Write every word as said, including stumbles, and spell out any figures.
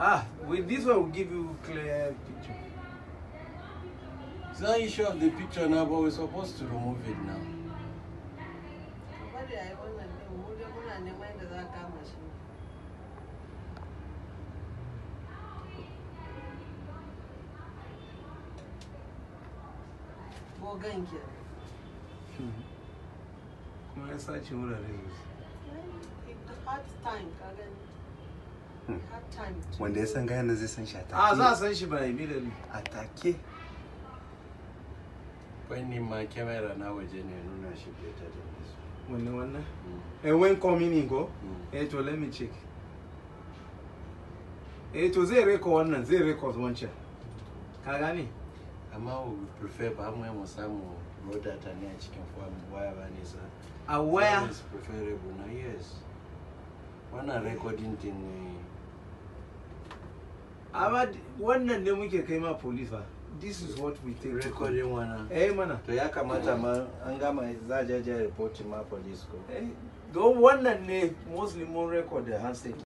Ah, with this one, we'll give you clear picture. It's not issue of the picture now, but we're supposed to remove it now. My search all hard time, hard time. When they sang guy this and shut Ah, that's when she by immediately attack. When my camera now is in ownership later than this one. When one and when coming in go, it will let me check. It was a record one and zero records one check. Kagani. I would prefer Pamwe some road at a near chicken farm where is a where is preferable now, yes. One a recording thing. About one and then we came up police. This is what we take. Recording one. Eh, man. To Yakamata, Angama is that judge reporting my police. Don't one and mostly more record the handset.